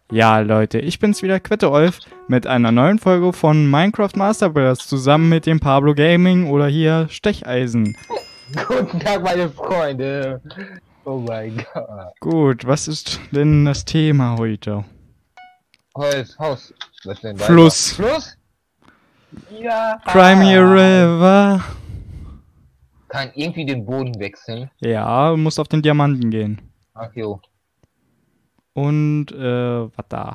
Ja, Leute, ich bin's wieder, Quette-Olf, mit einer neuen Folge von Minecraft Master Brothers zusammen mit dem Pablo Gaming oder hier Stecheisen. Guten Tag, meine Freunde. Oh mein Gott. Gut, was ist denn das Thema heute? Holz, Haus. Was denn weiter? Fluss. Fluss? Ja. Crimea River. Kann irgendwie den Boden wechseln. Ja, du musst auf den Diamanten gehen. Ach jo. Und, was da?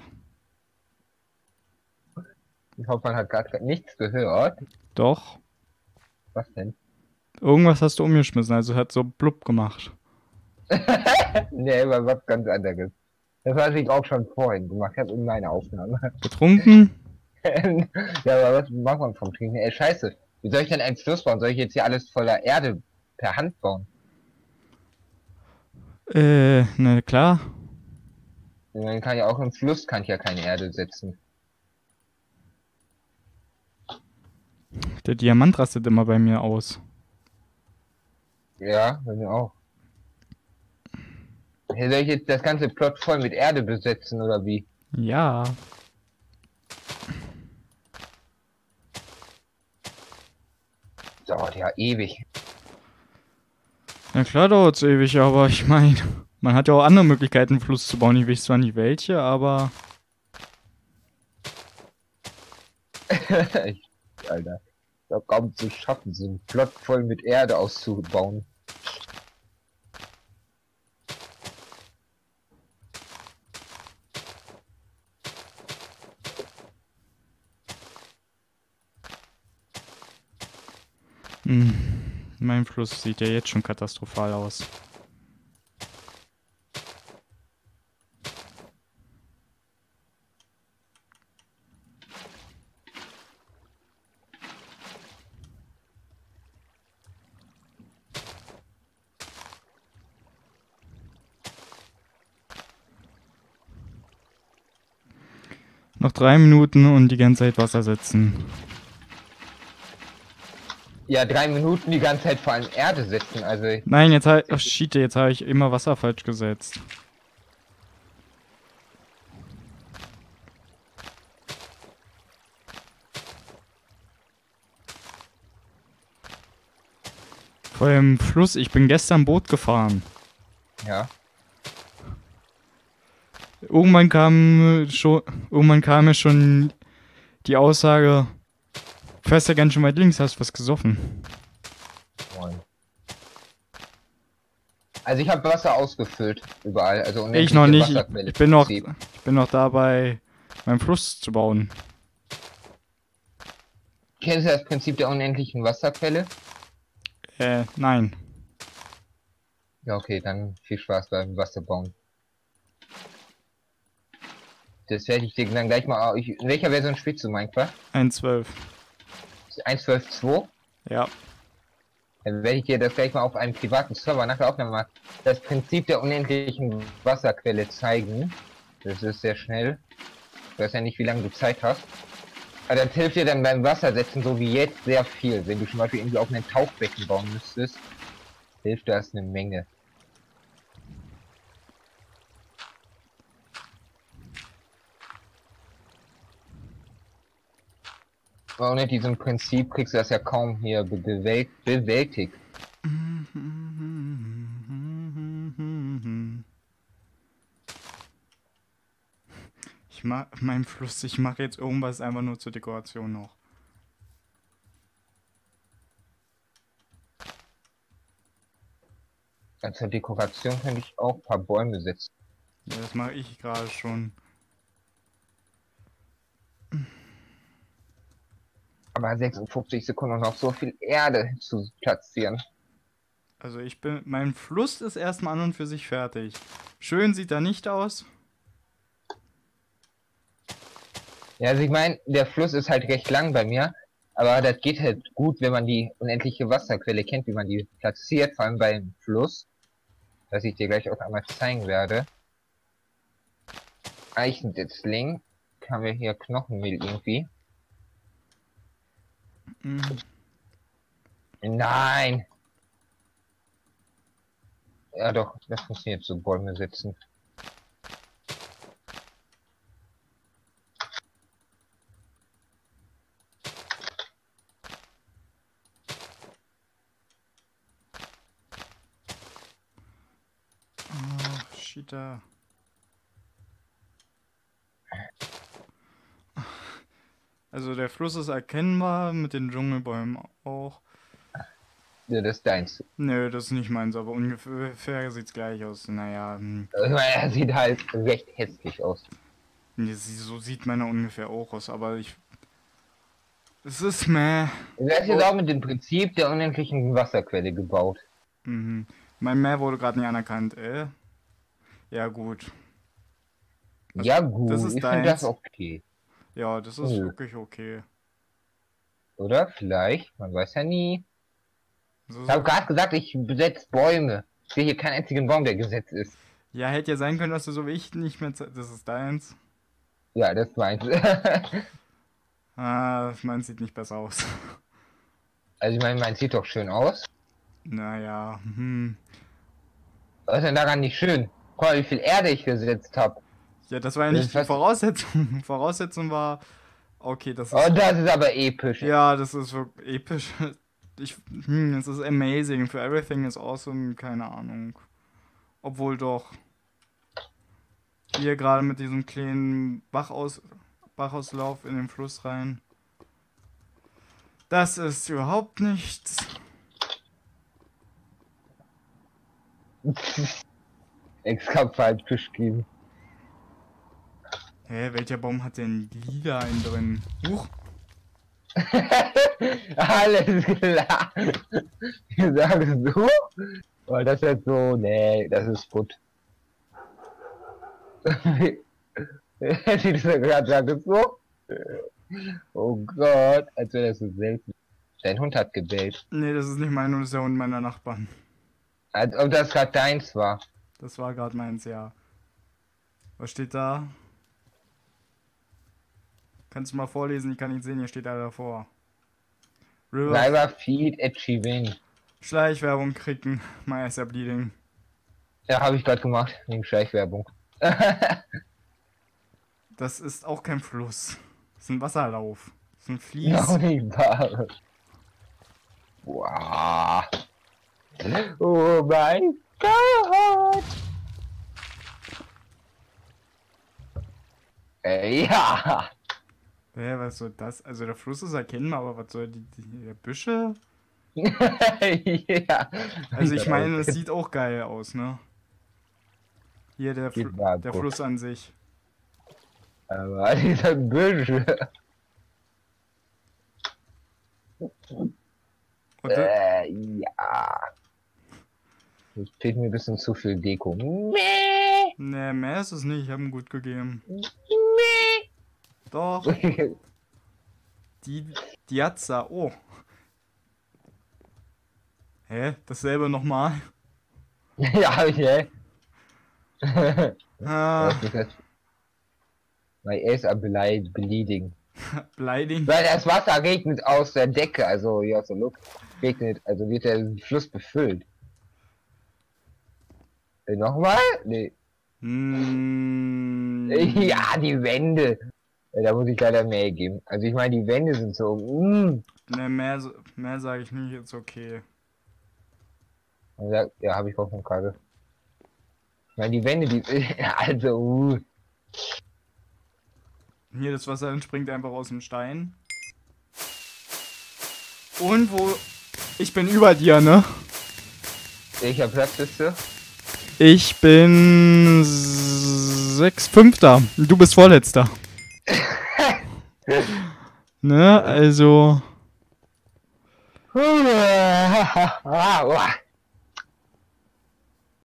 Ich hoffe, man hat gerade nichts gehört. Doch. Was denn? Irgendwas hast du umgeschmissen, also hat so blub gemacht. Nee, war was ganz anderes. Das hatte ich auch schon vorhin gemacht. Ich habe in meiner Aufnahme. Getrunken? Ja, aber was macht man vom Trinken? Ey, scheiße. Wie soll ich denn einen Fluss bauen? Soll ich jetzt hier alles voller Erde per Hand bauen? Na klar. Man kann ja auch im Fluss kann ich ja keine Erde setzen. Der Diamant rastet immer bei mir aus. Ja, bei mir auch. Hey, soll ich jetzt das ganze Plot voll mit Erde besetzen oder wie? Ja. Dauert ja ewig. Na klar dauert's ewig, aber ich meine, man hat ja auch andere Möglichkeiten, einen Fluss zu bauen. Ich weiß zwar nicht welche, aber Alter. Da kaum zu schaffen, so einen Plot voll mit Erde auszubauen. mein Fluss sieht ja jetzt schon katastrophal aus. Noch 3 Minuten und die ganze Zeit Wasser setzen. Ja, 3 Minuten die ganze Zeit vor allem Erde setzen, also. Nein, jetzt halt, ach shit, jetzt habe ich immer Wasser falsch gesetzt. Vor dem Fluss, ich bin gestern Boot gefahren. Ja. Irgendwann kam mir schon die Aussage, fährst ja ganz schön weit links, hast was gesoffen. Moin. Also ich habe Wasser ausgefüllt überall, also Ich noch nicht, Wasserquelle ich im bin Prinzip. noch dabei, meinen Fluss zu bauen. Kennst du das Prinzip der unendlichen Wasserquelle? Nein. Ja, okay, dann viel Spaß beim Wasserbauen. Das werde ich dir dann gleich mal. In welcher Version spielst du Minecraft? 1,12. 1.12.2? Ja. Dann werde ich dir das gleich mal auf einem privaten Server nach der Aufnahme mal das Prinzip der unendlichen Wasserquelle zeigen. Das ist sehr schnell. Ich weiß ja nicht, wie lange du Zeit hast. Aber das hilft dir dann beim Wassersetzen, so wie jetzt, sehr viel. Wenn du zum Beispiel irgendwie auf ein Tauchbecken bauen müsstest, hilft das eine Menge. Aber ohne diesem Prinzip kriegst du das ja kaum hier bewältigt. Ich mag meinen Fluss, ich mache jetzt irgendwas einfach nur zur Dekoration noch. Als Dekoration könnte ich auch ein paar Bäume setzen. Ja, das mache ich gerade schon. Aber 56 Sekunden und noch so viel Erde zu platzieren. Also mein Fluss ist erstmal an und für sich fertig. Schön sieht er nicht aus. Ja, also ich meine, der Fluss ist halt recht lang bei mir, aber das geht halt gut, wenn man die unendliche Wasserquelle kennt, wie man die platziert, vor allem beim Fluss, was ich dir gleich auch einmal zeigen werde. Eichenditzling, haben wir hier Knochenmehl irgendwie. Nein! Ja doch, das funktioniert so, Bäume setzen. steht da? Also der Fluss ist erkennbar, mit den Dschungelbäumen auch. Ja, das ist deins. Nö, das ist nicht meins, aber ungefähr sieht's gleich aus. Naja, Ich meine, er sieht halt recht hässlich aus. so sieht meiner ungefähr auch aus, aber es ist meh. Er ist jetzt auch mit dem Prinzip der unendlichen Wasserquelle gebaut. Mhm. Mein Mehr wurde gerade nicht anerkannt, Ja gut. Ja gut, das ist ich finde deins. das okay. Ja, das ist wirklich okay. Oder vielleicht, man weiß ja nie. So, Ich habe gerade gesagt, ich besetze Bäume. Ich sehe hier keinen einzigen Baum, der gesetzt ist. Ja, hätte ja sein können, dass du so wie ich nicht mehr... Das ist deins. Ja, das meint. Meins sieht nicht besser aus. Also ich meine, mein sieht doch schön aus. Naja, Was ist denn daran nicht schön? Guck mal, wie viel Erde ich gesetzt habe. Ja, das war ja Das nicht ist die was- Voraussetzung. Voraussetzung war... Okay, das ist... Oh, das ist aber episch. Ja, das ist wirklich episch. Es ist amazing. For everything is awesome. Keine Ahnung. Obwohl doch. Hier gerade mit diesem kleinen Bachauslauf in den Fluss rein. Das ist überhaupt nichts. Extra falsch geschrieben. Hä, welcher Baum hat denn lila einen drin? Huch. Alles klar. Ich sage so. Weil das jetzt so, nee, das ist gut. Hätte ich das gerade gesagt, so? Oh Gott, als wäre das so selten. Dein Hund hat gebellt. Nee, das ist nicht mein Hund, das ist der Hund meiner Nachbarn. Als ob das gerade deins war. Das war gerade meins, ja. Was steht da? Kannst du mal vorlesen? Ich kann nicht sehen, hier steht da davor. River Feed Achieving. Schleichwerbung kriegen. My eyes are bleeding. Ja, habe ich gerade gemacht, wegen Schleichwerbung. Das ist auch kein Fluss. Das ist ein Wasserlauf. Das ist ein Fließ. Noch nicht wahr. Wow. Oh mein Gott. Ja. Was soll das? Also der Fluss ist erkennbar, aber was soll die Büsche? Ja. Also ich meine, es sieht auch geil aus, ne? Hier der gut. Fluss an sich. Aber dieser Büsche. Ja. Es fehlt mir ein bisschen zu viel Deko. Ne, mehr ist es nicht. Ich habe ihn gut gegeben. Doch. Die Diazza. Oh. Hä? Dasselbe nochmal? Ja, hab ich, ey. Ah, My ears are bleeding. Bleeding. Weil das Wasser regnet aus der Decke, also ja, aus der Luft regnet, also wird der Fluss befüllt. Nochmal? Nee. Ja, die Wände. Da muss ich leider mehr geben. Also ich meine, die Wände sind so. Ne, mehr sage ich nicht, ist okay. Ja, habe ich auch von Kacke. Ich meine, die Wände, die. Also. Hier, das Wasser entspringt einfach aus dem Stein. Und wo... Ich bin über dir, ne? Welcher Platz bist du? Ich bin 5. Du bist Vorletzter. Ne, also...